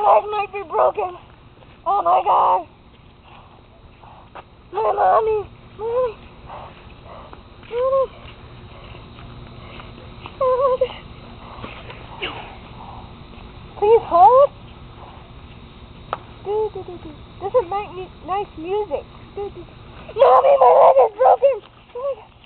leg might be broken. Oh my God. My mommy. Mommy. Mommy. Oh, please hold. This is nice music. Mommy, my leg is broken. Oh my God.